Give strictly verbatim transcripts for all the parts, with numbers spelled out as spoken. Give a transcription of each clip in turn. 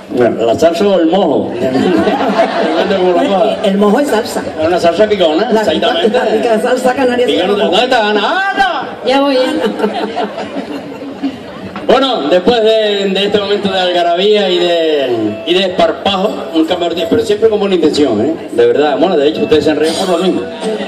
Bueno, la salsa o el mojo. el, el mojo es salsa. Una salsa picona, la exactamente. La, la, la salsa canaria. ¿Dónde está Ana? ¡Ana! Ya voy, Ana. Bueno, después de, de este momento de algarabía y de, y de esparpajo, un cambio de pero siempre con buena intención, ¿eh? De verdad. Bueno, de hecho, ustedes se han reído por lo mismo.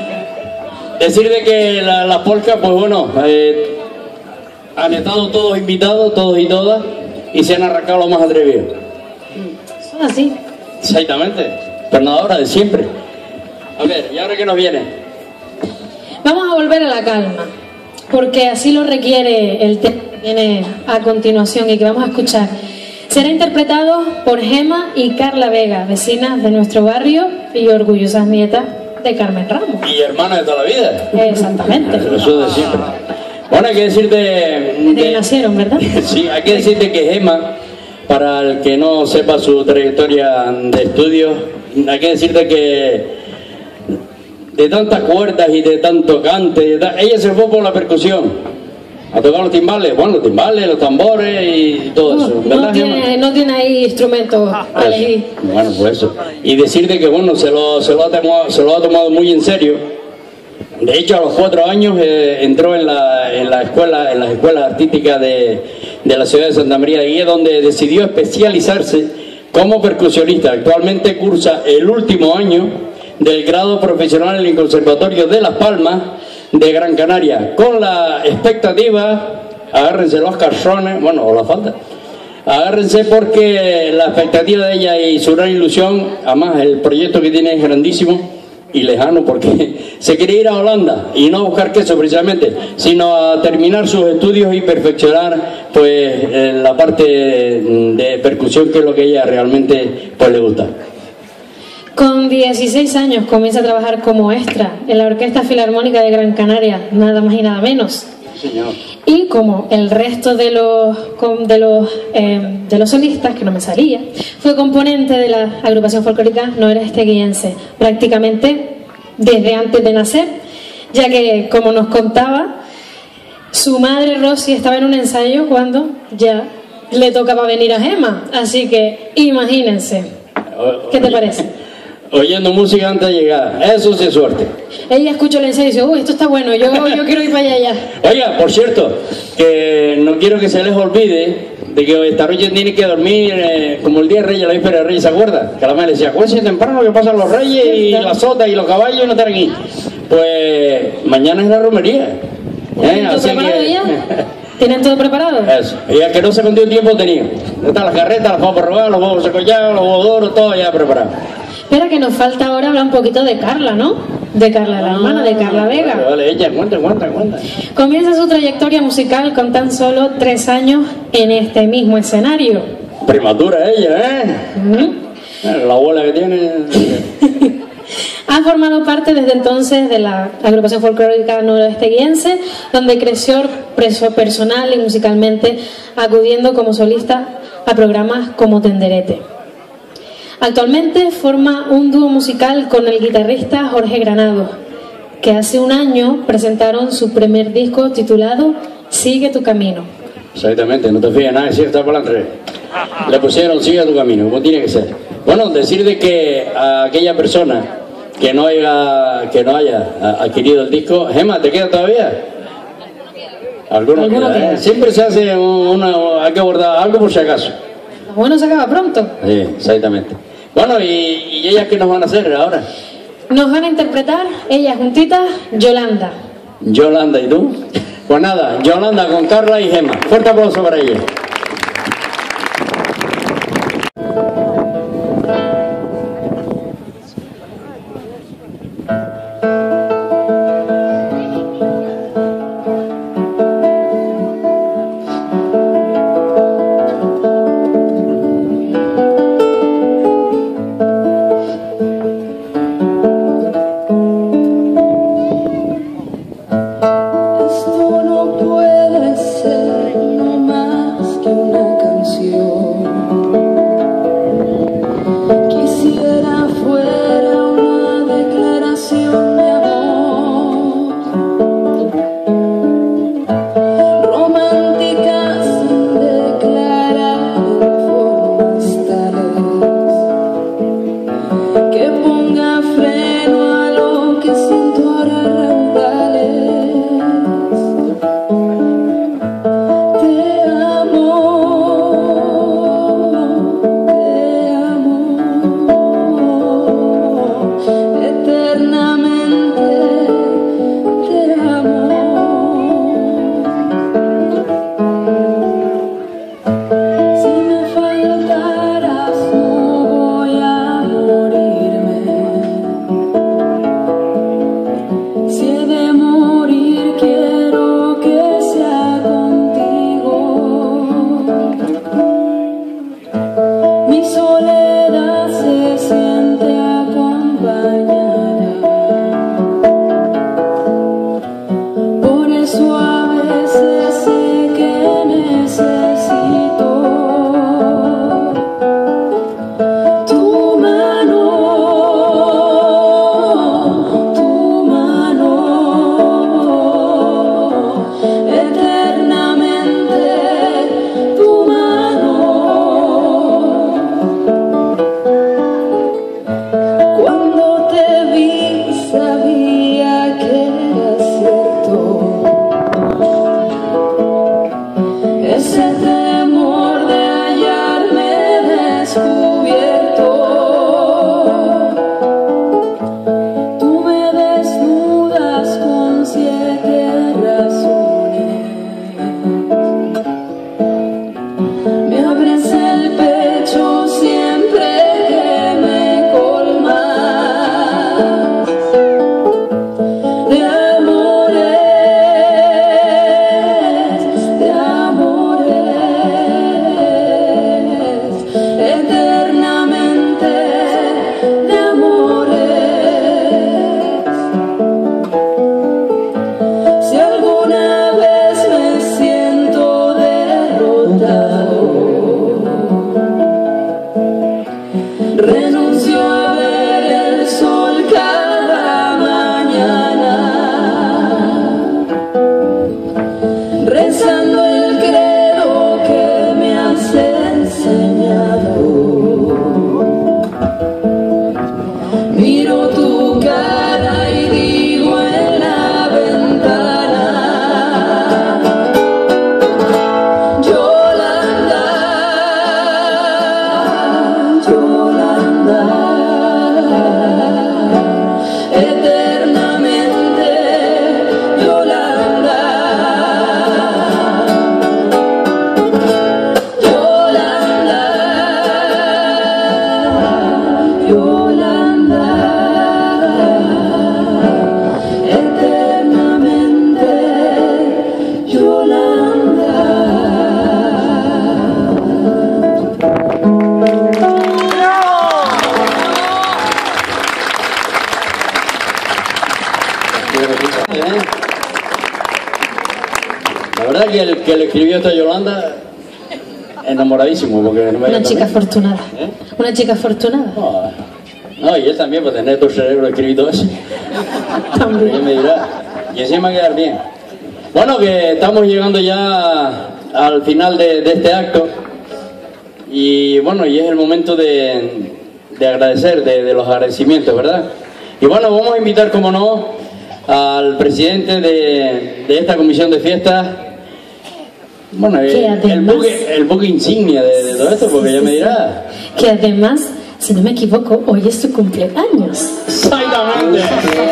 Decir de que las la polcas, pues bueno, eh, han estado todos invitados, todos y todas, y se han arrancado lo más atrevidos. Son así. Exactamente. Pero no ahora, de siempre. A ver, ¿y ahora qué nos viene? Vamos a volver a la calma, porque así lo requiere el tema que viene a continuación y que vamos a escuchar. Será interpretado por Gema y Carla Vega, vecinas de nuestro barrio y orgullosas nietas de Carmen Ramos. Y hermanas de toda la vida. Exactamente. Eso de siempre. Bueno, hay que decirte... Desde que nacieron, ¿verdad? Sí, hay que decirte que Gema, para el que no sepa su trayectoria de estudios, hay que decirte que de tantas cuerdas y de tanto cante, ella se fue por la percusión. A tocar los timbales, bueno, los timbales, los tambores y todo no, eso. ¿Verdad, no, tiene, no tiene ahí instrumentos a elegir. Bueno, pues eso. Y decirte que, bueno, se lo, se lo, ha, tomado, se lo ha tomado muy en serio. De hecho, a los cuatro años eh, entró en la, en la escuela, en las escuelas artísticas de, de la ciudad de Santa María de Guía, donde decidió especializarse como percusionista. Actualmente cursa el último año del grado profesional en el Conservatorio de Las Palmas de Gran Canaria, con la expectativa, agárrense los calzones, bueno, o la falta, agárrense porque la expectativa de ella y su gran ilusión, además el proyecto que tiene es grandísimo y lejano, porque se quiere ir a Holanda y no a buscar queso precisamente, sino a terminar sus estudios y perfeccionar pues eh, la parte de percusión, que es lo que a ella realmente pues le gusta. Con dieciséis años comienza a trabajar como extra en la Orquesta Filarmónica de Gran Canaria, nada más y nada menos. Señor. Y como el resto de los, de, los, eh, de los solistas, que no me salía, fue componente de la agrupación folclórica Noresteguiense, prácticamente desde antes de nacer, ya que, como nos contaba, su madre Rosy estaba en un ensayo cuando ya le tocaba venir a Gema. Así que imagínense. ¿Qué te parece? Oyendo música antes de llegar, eso sí es suerte. Ella escuchó el ensayo y dice, uy, esto está bueno, yo, yo quiero ir para allá ya. Oiga, por cierto, que no quiero que se les olvide de que esta noche tiene que dormir eh, como el día de Reyes, la víspera de Reyes, ¿se acuerda? Que la madre decía, acuérdense temprano que pasan los reyes y las sotas y los caballos y no están aquí. Pues mañana es la romería. ¿Tienen todo preparado ya? ¿Tienen todo preparado? Eso. Y el que no se contió un tiempo tenía. Están las carretas, los huevos robados, los huevos secollados, los huevos duros, todo ya preparado. Espera, que nos falta ahora hablar un poquito de Carla, ¿no? De Carla, la hermana de Carla Vega. Vale, vale, ella, cuenta, cuenta, cuenta. Comienza su trayectoria musical con tan solo tres años en este mismo escenario. Prematura ella, ¿eh? Uh-huh. La abuela que tiene. Ha formado parte desde entonces de la agrupación folclórica noresteguiense, donde creció preso personal y musicalmente, acudiendo como solista a programas como Tenderete. Actualmente forma un dúo musical con el guitarrista Jorge Granado, que hace un año presentaron su primer disco titulado Sigue tu camino. Exactamente, no te fíes nada, si está por la entre. Le pusieron Sigue tu camino, como tiene que ser. Bueno, decir de que a aquella persona que no haya, que no haya adquirido el disco, Gema, ¿te queda todavía? Algunos ¿Alguno queda, queda? ¿eh? Siempre se hace una, hay que guardar algo por si acaso. Bueno, se acaba pronto. Sí, exactamente. Bueno, ¿y, y ellas qué nos van a hacer ahora? Nos van a interpretar, ellas juntitas, Yolanda. Yolanda, ¿y tú? Pues nada, Yolanda con Carla y Gema. Fuerte aplauso para ellas. Esto no puede ser no más que le escribió esta Yolanda, enamoradísimo, porque no me Una chica también. afortunada. ¿Eh? Una chica afortunada. No, no, y él también, por tener todo el cerebro escrito eso. También. Él me dirá, y encima va a quedar bien. Bueno, que estamos llegando ya al final de, de este acto. Y bueno, y es el momento de, de agradecer, de, de los agradecimientos, ¿verdad? Y bueno, vamos a invitar, como no, al presidente de, de esta comisión de fiestas. Bueno, el, el, buque, el buque insignia de, de todo esto, porque ya me dirá. Que además, si no me equivoco, hoy es su cumpleaños. Exactamente.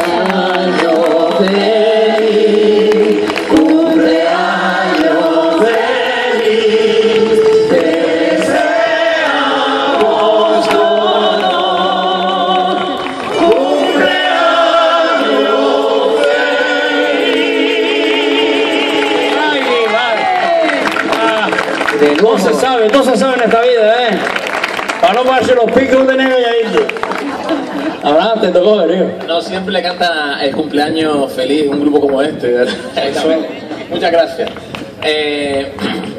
No se sabe, no se sabe en esta vida, ¿eh? Para no pararse los picos de negro y ahí. Ahora te tocó, ¿verdad? No, siempre le canta el cumpleaños feliz un grupo como este, ¿verdad? Muchas gracias. Eh,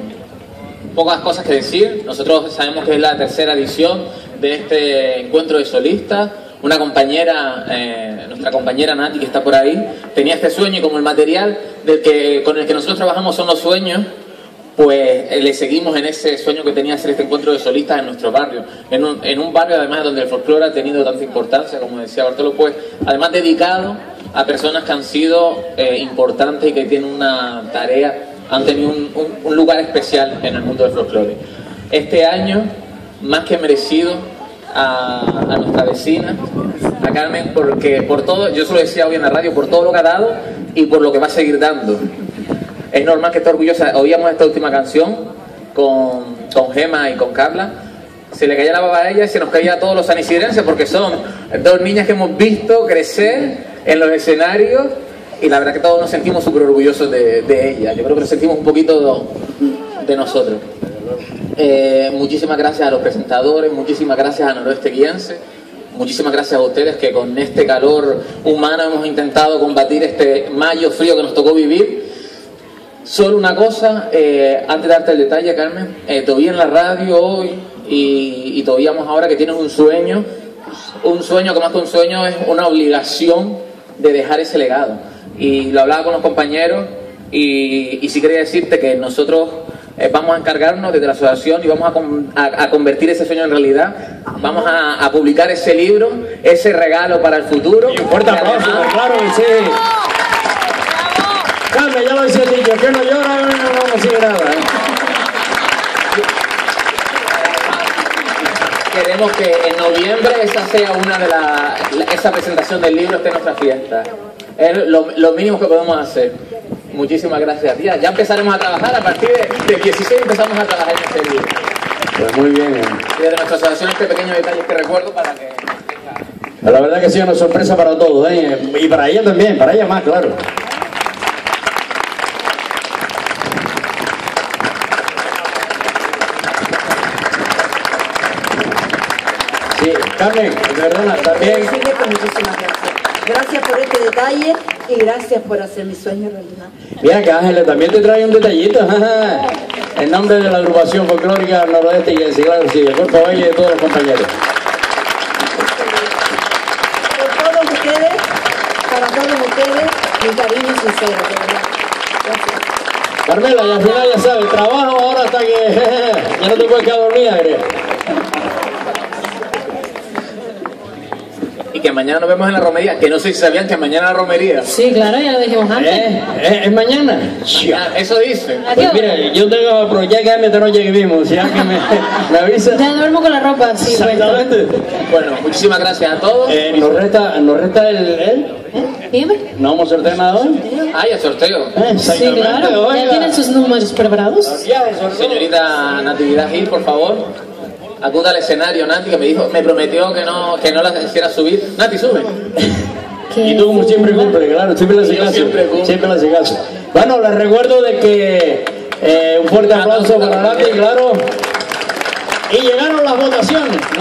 pocas cosas que decir. Nosotros sabemos que es la tercera edición de este encuentro de solistas. Una compañera, eh, nuestra compañera Nati, que está por ahí, tenía este sueño, y como el material del que, con el que nosotros trabajamos son los sueños, pues eh, le seguimos en ese sueño que tenía hacer este encuentro de solistas en nuestro barrio, en un, en un barrio además donde el folclore ha tenido tanta importancia, como decía Bartolo, pues además dedicado a personas que han sido eh, importantes y que tienen una tarea, han tenido un, un, un lugar especial en el mundo del folclore. Este año, más que merecido a, a nuestra vecina, a Carmen, porque por todo, yo se lo decía hoy en la radio, por todo lo que ha dado y por lo que va a seguir dando. Es normal que esté orgullosa. Oíamos esta última canción con, con Gema y con Carla. Se le caía la baba a ella y se nos caía a todos los sanisidrenses, porque son dos niñas que hemos visto crecer en los escenarios y la verdad que todos nos sentimos súper orgullosos de, de ella. Yo creo que nos sentimos un poquito de, de nosotros. Eh, muchísimas gracias a los presentadores, muchísimas gracias a Noroeste Guiense, muchísimas gracias a ustedes que con este calor humano hemos intentado combatir este mayo frío que nos tocó vivir. Solo una cosa, eh, antes de darte el detalle, Carmen, eh, te oí en la radio hoy y, y te oíamos ahora que tienes un sueño, un sueño que más que un sueño es una obligación de dejar ese legado. Y lo hablaba con los compañeros y, y sí quería decirte que nosotros eh, vamos a encargarnos desde la asociación y vamos a, con, a, a convertir ese sueño en realidad. Vamos a, a publicar ese libro, ese regalo para el futuro. Y un fuerte aplauso, claro que sí. Carmen, ya lo decía el dicho, que no llora, no, no consigue nada. ¿eh? Queremos que en noviembre esa sea una de las, esa presentación del libro esté en nuestra fiesta. Es lo, lo mínimo que podemos hacer. Muchísimas gracias, tía. Ya empezaremos a trabajar, a partir de, de dieciséis empezamos a trabajar en este libro. Pues muy bien. ¿eh? Y desde nuestra asociación este pequeño detalle que recuerdo para que... La verdad que ha sido una sorpresa para todos, ¿eh? Y para ella también, para ella más, claro. Sí, Carmen, perdona, también. Decirle que muchísimas gracias. Gracias por este detalle y gracias por hacer mi sueño realidad. Mira que Ángeles también te trae un detallito. En nombre de la agrupación folclórica Noroeste Guiense, claro que sí, de cuerpo a ella y de todos los compañeros. Por todos ustedes, para todos ustedes, mi cariño sincero, de verdad. Gracias. Carmela, y al final ya sabes, trabajo ahora hasta que ya no te puedes quedar dormida, creo. Y que mañana nos vemos en la romería, que no sé si sabían que mañana la romería. Sí, claro, ya lo dijimos antes. ¿Eh? ¿Eh? ¿Es mañana? Ah, eso dice. Pues mira, yo tengo que aprovechar que esta noche que vimos, si alguien me, me avisa. Ya duermo con la ropa, sí. Exactamente. Bueno, muchísimas gracias a todos. Eh, nos resta, nos resta el... el ¿Eh? Dígame. ¿No vamos a sortear nada hoy? Ah, y el sorteo. Eh, Sí, claro. oiga. ¿Ya tienen sus números preparados? Ya, el sorteo. Señorita Natividad Gil, por favor. Acuda al escenario, Nati, que me dijo, me prometió que no, que no la hiciera subir. Nati, sube. Y tú como siempre cumple, claro, siempre le hace Yo caso. siempre cumplo. Siempre le hace caso. Bueno, les recuerdo de que eh, un fuerte aplauso para Nati, claro. Y llegaron las votaciones, ¿no?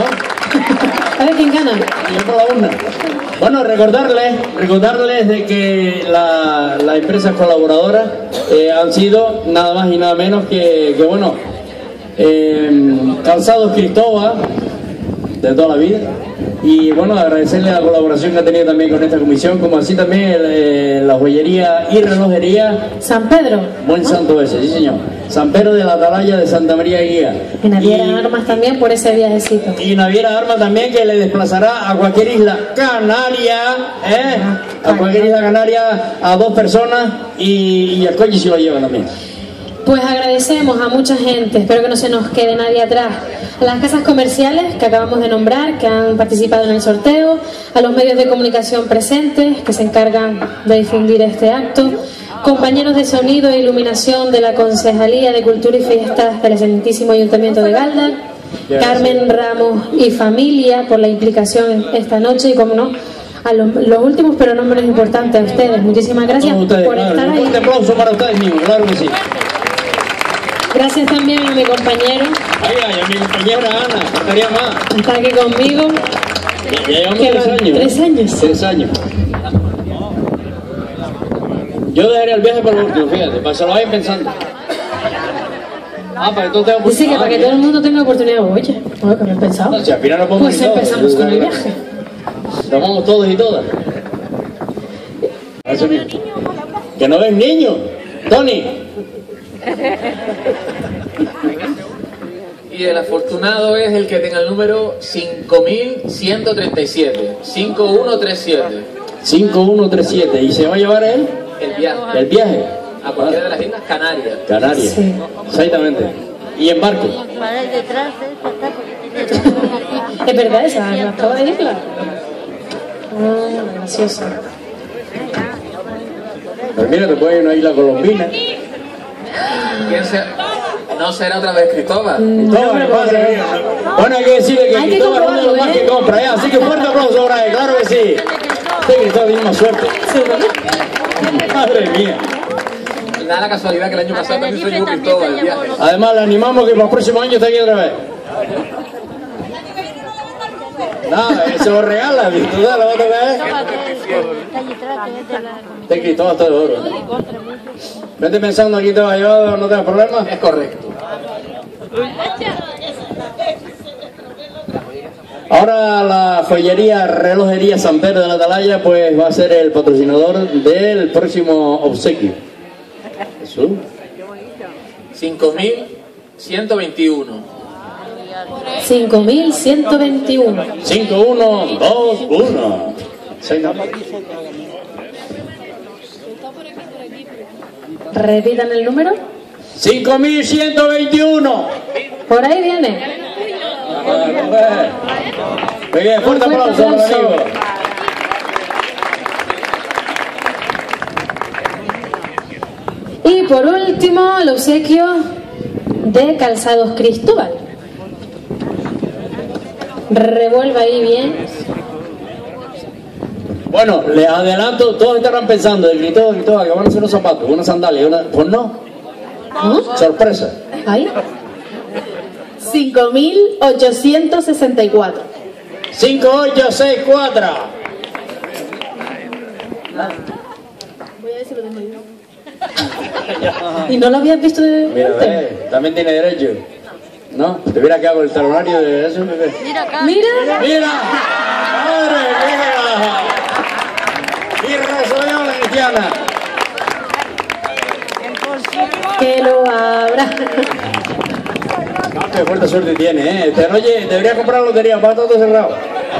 A ver quién gana. Yo por la urna. Bueno, recordarles, recordarles de que la- las empresas colaboradoras eh, han sido nada más y nada menos que, que bueno, eh, Calzados Cristóbal, de toda la vida. Y bueno, agradecerle la colaboración que ha tenido también con esta comisión, como así también eh, la joyería y relojería San Pedro. Buen Santo ese, sí señor. San Pedro de la Atalaya de Santa María Guía. Y Naviera Armas también por ese viajecito. Y Naviera Armas también, que le desplazará a cualquier isla canaria, ¿eh? A cualquier isla canaria a dos personas y, y el coche se lo lleva también. Pues agradecemos a mucha gente, espero que no se nos quede nadie atrás, a las casas comerciales que acabamos de nombrar, que han participado en el sorteo, a los medios de comunicación presentes que se encargan de difundir este acto, compañeros de sonido e iluminación de la Concejalía de Cultura y Fiestas del Excelentísimo Ayuntamiento de Galdar, Carmen Ramos y familia por la implicación esta noche y, como no, a los, los últimos pero no menos importantes, a ustedes. Muchísimas gracias Todos ustedes, por claro, estar un ahí. fuerte aplauso para ustedes mismos, claro que sí. Gracias también a mi compañero, Ay, ay, a mi compañera Ana, faltaría más. está aquí conmigo. Ya, ya llevamos ¿Qué tres va? años. ¿Tres años? Tres años. Yo dejaría el viaje para el último, fíjate, para que se lo vayan pensando. Ah, para que todos tengan Dice que ah, para que bien. todo el mundo tenga oportunidad. Oye, bueno, que me he pensado. No, si al final nos podemos Pues ir todos. empezamos con el viaje. Tomamos todos y todas. Eso mismo. Que no ven niños. Tony. Y el afortunado es el que tenga el número cinco mil ciento treinta y siete. cinco mil ciento treinta y siete. cinco uno tres siete. ¿Y se va a llevar él? El viaje. El viaje. A cualquiera de las islas Canarias. Canarias. Sí. Exactamente. Y en barco. Para el detrás, ¿eh? Está porque Es verdad esa, me acaba de decirla. Ah, graciosa. Pues mira, te puedes ir a una isla colombina. ¿Quién se... No será otra vez Cristóbal. Todo me pasa, mira. Bueno, hay que decirle que Hay que Cristóbal es uno de los comprobarlo, más ¿eh? que compra, ¿eh? Así que fuerte aplauso para él, claro que sí. Sí, Cristóbal tiene más suerte. Madre mía. Nada la casualidad que el año pasado también soy yo Cristóbal el viaje. Además, le animamos que para el próximo año esté aquí otra vez. Nada, eh, se lo regala, ¿tú sabes lo va a tocar? está allí atrás, que es de la... Este Cristóbal está de oro. Vete pensando aquí te va a llevar, no tengas problemas. Es correcto. Ahora la joyería Relojería San Pedro de la Atalaya pues va a ser el patrocinador del próximo obsequio. Jesús. cinco mil ciento veintiuno. cinco mil ciento veintiuno. cinco uno dos uno. Repitan el número. cinco mil ciento veintiuno. Por ahí viene. Muy bien, fuerte Un fuerte aplauso para el aplauso. amigo. Y por último, el obsequio de Calzados Cristóbal. Revuelva ahí bien. Bueno, les adelanto, todos estarán pensando de Cristóbal, Cristóbal, que van a hacer unos zapatos, unas sandalias, una... pues no, ¿Mm? sorpresa. Ahí. cinco mil ochocientos sesenta y cuatro. cinco ocho seis cuatro. Voy a ver si lo tengo yo. ¿Y no lo habías visto de Mira, antes? eh, también tiene derecho. ¿No? ¿Te hubiera quedado el talonario de eso? Mira acá. Mira. ¡Mira! ¡Madre mía! ¡Y resolvió la cristiana! Que lo abra. ¡Qué fuerte suerte tiene, eh! Te, oye, debería comprar lotería, para todo cerrado.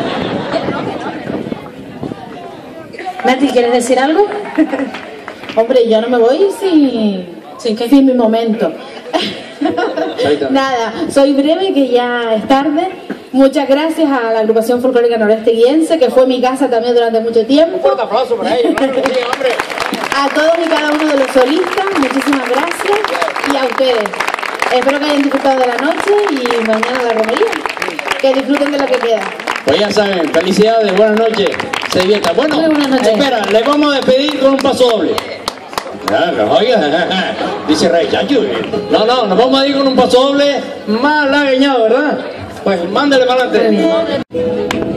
Nati, ¿quieres decir algo? Hombre, yo no me voy sin, ¿Sin qué? sin mi momento. Exactamente. Nada, soy breve, que ya es tarde. Muchas gracias a la agrupación folclórica Noroeste Guiense, que fue mi casa también durante mucho tiempo. Un fuerte aplauso para ella, claro que sí, hombre. A todos y cada uno de los solistas, muchísimas gracias. Y a ustedes. Espero que hayan disfrutado de la noche y mañana la romería. Que disfruten de lo que queda. Pues ya saben, felicidades, buenas noches. Se diviertan. Bueno, Muy buenas noches. espera, les vamos a despedir con un paso doble. Claro, oiga, dice Rey Chachu. No, no, nos vamos a ir con un paso doble más lagueñado, ¿verdad? Pues mándale para adelante. Muy bien.